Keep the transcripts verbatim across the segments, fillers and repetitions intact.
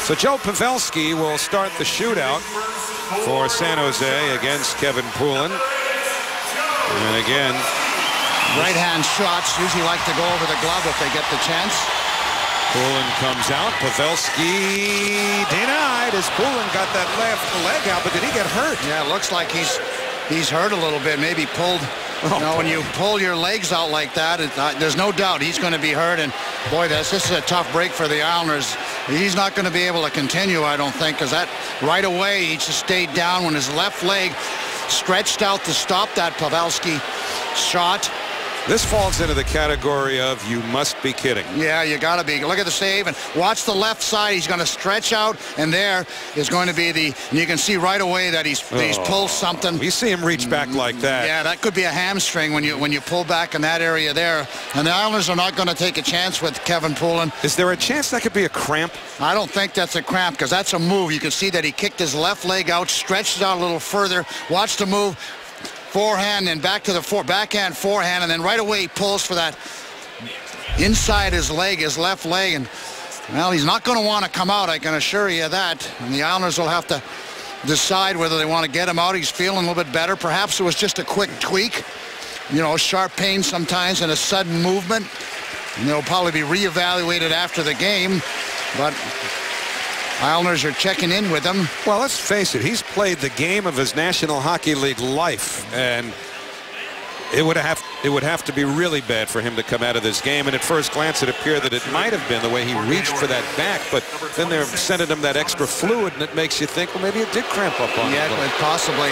So Joe Pavelski will start the shootout for San Jose against Kevin Poulin. And again, right-hand shots usually like to go over the glove if they get the chance. Poulin comes out. Pavelski denied as Poulin got that left leg out, but did he get hurt? Yeah, it looks like he's he's hurt a little bit. Maybe pulled. Oh, you know, when you pull your legs out like that, it, uh, there's no doubt he's going to be hurt. And boy, this, this is a tough break for the Islanders. He's not going to be able to continue, I don't think, because that right away he just stayed down when his left leg stretched out to stop that Pavelski shot. This falls into the category of you must be kidding. Yeah, you got to be. Look at the save and watch the left side. He's going to stretch out, and there is going to be the. And you can see right away that he's oh. he's pulled something. You see him reach back like that. Yeah, that could be a hamstring when you when you pull back in that area there. And the Islanders are not going to take a chance with Kevin Poulin. Is there a chance that could be a cramp? I don't think that's a cramp because that's a move. You can see that he kicked his left leg out, stretched it out a little further. Watch the move. Forehand and back to the fore, backhand forehand, and then right away he pulls for that inside his leg, his left leg, and well, he's not going to want to come out, I can assure you that. And the Islanders will have to decide whether they want to get him out. He's feeling a little bit better. Perhaps it was just a quick tweak, you know, sharp pain sometimes and a sudden movement. And they'll probably be reevaluated after the game, but Islanders are checking in with him. Well, let's face it, he's played the game of his National Hockey League life, and it would have it would have to be really bad for him to come out of this game. And at first glance, it appeared that it might have been the way he reached for that back, but then they're sending him that extra fluid, and it makes you think, well, maybe it did cramp up on yeah, him. Yeah, possibly.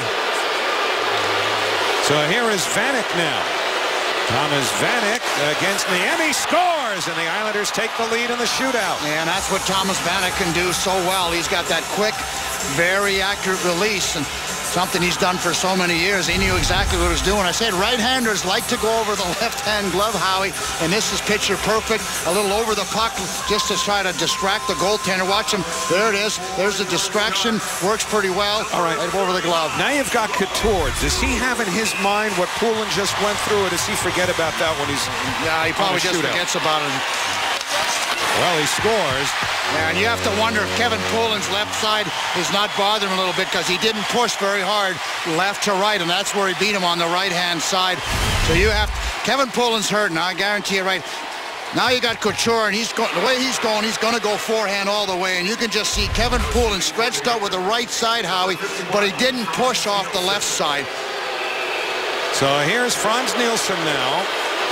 So here is Vanek now. Thomas Vanek against Niemi scores, and the Islanders take the lead in the shootout. And that's what Thomas Vanek can do so well. He's got that quick, very accurate release, and something he's done for so many years. He knew exactly what he was doing. I said right-handers like to go over the left-hand glove, Howie, and this is picture perfect. A little over the puck just to try to distract the goaltender. Watch him. There it is. There's the distraction. Works pretty well. All right. Right over the glove. Now you've got Couture. Does he have in his mind what Poulin just went through, or does he forget about that when he's Yeah, he probably just shootout? forgets about it. Well, he scores. Yeah, and you have to wonder if Kevin Poulin's left side is not bothering him a little bit because he didn't push very hard left to right, and that's where he beat him on the right-hand side. So you have Kevin Poulin's hurt now. I guarantee you, right now you got Couture, and he's going the way he's going. He's going to go forehand all the way, and you can just see Kevin Poulin stretched out with the right side, Howie, but he didn't push off the left side. So here's Franz Nielsen now.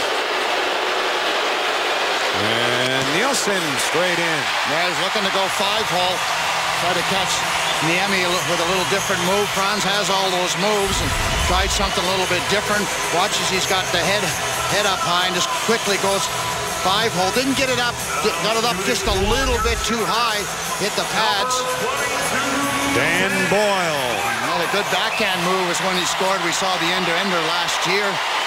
And Nielsen straight in. Yeah, he's looking to go five-hole. Try to catch Niemi with a little different move. Franz has all those moves and tried something a little bit different. Watches he's got the head head up high and just quickly goes five-hole. Didn't get it up. Got it up just a little bit too high. Hit the pads. Dan Boyle. Well, a good backhand move is when he scored. We saw the ender-ender last year.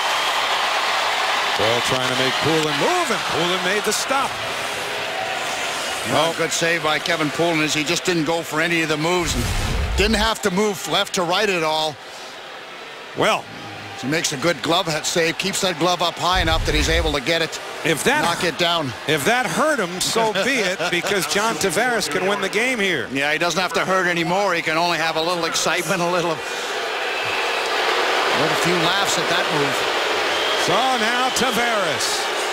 Boyle trying to make Poulin move, and Poulin made the stop. Well, good save by Kevin Poulin is he just didn't go for any of the moves and didn't have to move left to right at all. Well, he makes a good glove save, keeps that glove up high enough that he's able to get it, if that, knock it down. If that hurt him, so be it, because John Tavares can win the game here. Yeah, he doesn't have to hurt anymore. He can only have a little excitement, a little, a little few laughs at that move. So now Tavares.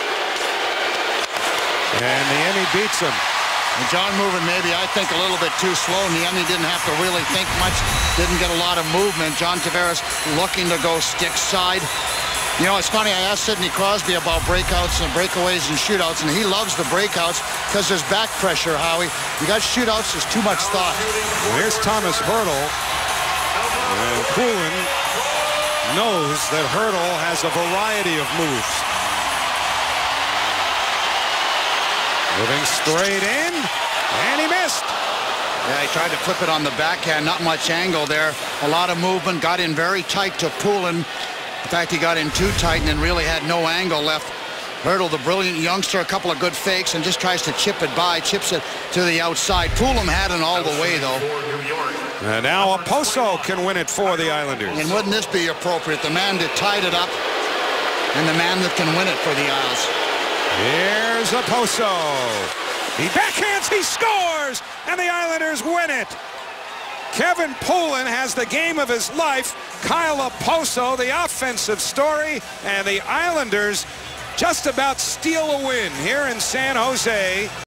And Niemi beats him. And John moving maybe, I think, a little bit too slow. Niemi didn't have to really think much. Didn't get a lot of movement. John Tavares looking to go stick side. You know, it's funny, I asked Sidney Crosby about breakouts and breakaways and shootouts, and he loves the breakouts because there's back pressure, Howie. You got shootouts, there's too much thought. Well, here's Thomas Hertl. And Poulin knows that Hertl has a variety of moves. Moving straight in, and he missed. Yeah, he tried to flip it on the backhand, not much angle there. A lot of movement, got in very tight to Poulin. In fact, he got in too tight and then really had no angle left. Hertl, the brilliant youngster, a couple of good fakes and just tries to chip it by, chips it to the outside. Poulin had it all the way, though. And now Oposo can win it for the Islanders. And wouldn't this be appropriate? The man that tied it up and the man that can win it for the Isles. Here's Oposo. He backhands, he scores, and the Islanders win it. Kevin Poulin has the game of his life. Kyle Oposo, the offensive story, and the Islanders just about steal a win here in San Jose.